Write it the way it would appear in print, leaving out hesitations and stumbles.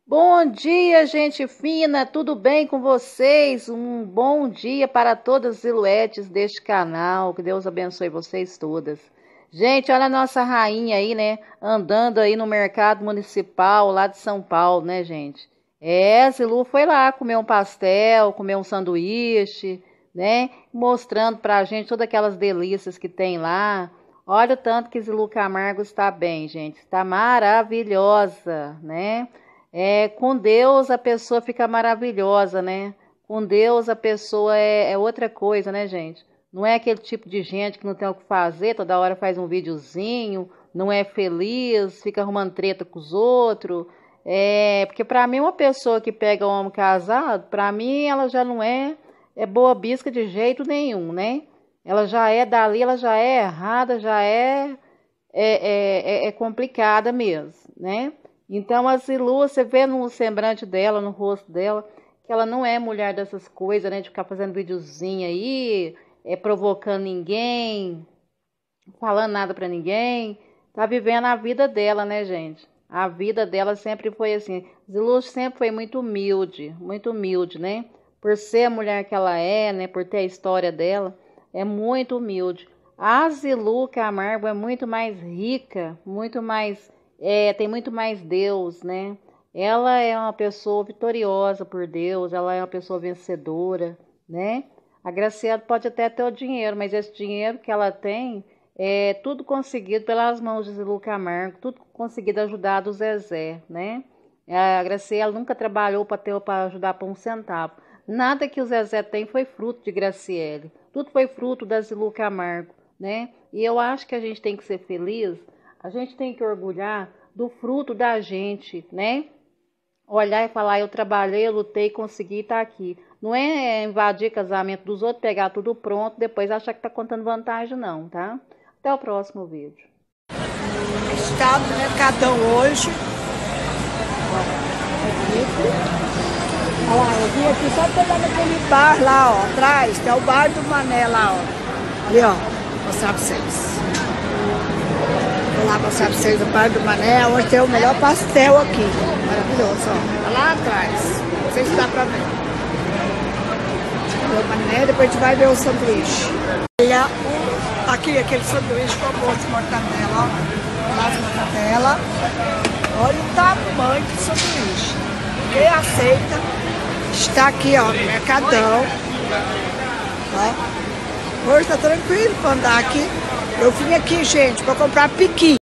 Bom dia, gente fina, tudo bem com vocês? Um bom dia para todas as iluetes deste canal, que Deus abençoe vocês todas. Gente, olha a nossa rainha aí, né, andando aí no mercado municipal lá de São Paulo, né, gente? Zilu foi lá comer um pastel, comer um sanduíche, né, mostrando pra gente todas aquelas delícias que tem lá. Olha o tanto que Zilu Camargo está bem, gente, está maravilhosa, né? Com Deus a pessoa fica maravilhosa, né? Com Deus a pessoa é outra coisa, né, gente? Não é aquele tipo de gente que não tem o que fazer, toda hora faz um videozinho, não é feliz, fica arrumando treta com os outros. Porque pra mim uma pessoa que pega um homem casado, pra mim ela já não é boa bisca de jeito nenhum, né? Ela já é dali, ela já é errada, já é complicada mesmo, né? Então a Zilu, você vê no semblante dela, no rosto dela, que ela não é mulher dessas coisas, né? De ficar fazendo videozinho aí, provocando ninguém, falando nada pra ninguém. Tá vivendo a vida dela, né, gente? A vida dela sempre foi assim. Zilu sempre foi muito humilde, né? Por ser a mulher que ela é, né? Por ter a história dela, é muito humilde. A Zilu Camargo é muito mais rica, muito mais... tem muito mais Deus, né? Ela é uma pessoa vitoriosa por Deus, ela é uma pessoa vencedora, né? A Graciela pode até ter o dinheiro, mas esse dinheiro que ela tem é tudo conseguido pelas mãos de Zilu Camargo, tudo conseguido ajudar do Zezé, né? A Graciela nunca trabalhou para ajudar por um centavo. Nada que o Zezé tem foi fruto de Graciele, tudo foi fruto da Zilu Camargo, né? E eu acho que a gente tem que ser feliz. A gente tem que orgulhar do fruto da gente, né? Olhar e falar, eu trabalhei, eu lutei, consegui estar aqui. Não é invadir casamento dos outros, pegar tudo pronto, depois achar que tá contando vantagem, não, tá? Até o próximo vídeo. Está no Mercadão hoje. Olha lá, eu vim aqui só pegar naquele bar lá, ó, atrás, que é o bar do Mané lá, ó. Ali, ó, vou mostrar pra vocês. Vou lá mostrar pra vocês o bar do Mané, onde tem o melhor pastel aqui. Maravilhoso, ó. Tá lá atrás. Não sei se dá pra ver. O Mané, depois a gente vai ver o sanduíche. Olha, aqui aquele sanduíche com a de mortadela, ó. Lá de mortadela. Olha o tamanho do sanduíche. Quem aceita está aqui, ó, no Mercadão. Ó. Hoje tá tranquilo pra andar aqui. Eu vim aqui, gente, para comprar piqui.